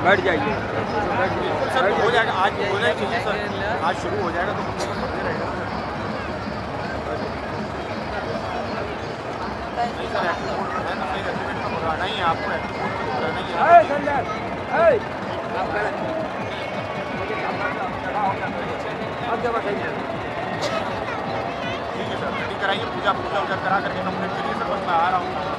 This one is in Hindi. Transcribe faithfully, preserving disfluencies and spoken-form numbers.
बैठ जाइए। बिल्कुल सर, हो जाएगा, आज होना ही चाहिए सर, आज शुरू हो जाएगा तो बढ़ते रहेगा। नहीं सर, एक्टिव मोड है तो सही, एक्टिवेट तो कराना ही है आपको, एक्टिव मोड तो कराना ही है। ठीक है सर, रेडी कराइए, पूजा पूजा उजा करा करके कंप्लीट करिए सर, बस मैं आ रहा हूँ।